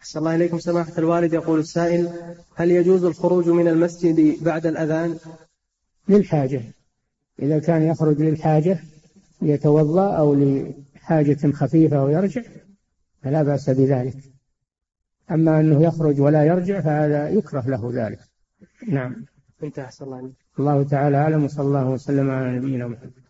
أحسن الله إليكم سماحة الوالد. يقول السائل: هل يجوز الخروج من المسجد بعد الأذان؟ للحاجة، إذا كان يخرج للحاجة يتوضأ أو لحاجة خفيفة ويرجع فلا بأس بذلك. أما أنه يخرج ولا يرجع فهذا يكره له ذلك. نعم. انتهى. أحسن الله. الله تعالى أعلم، وصلى الله وسلم على نبينا محمد.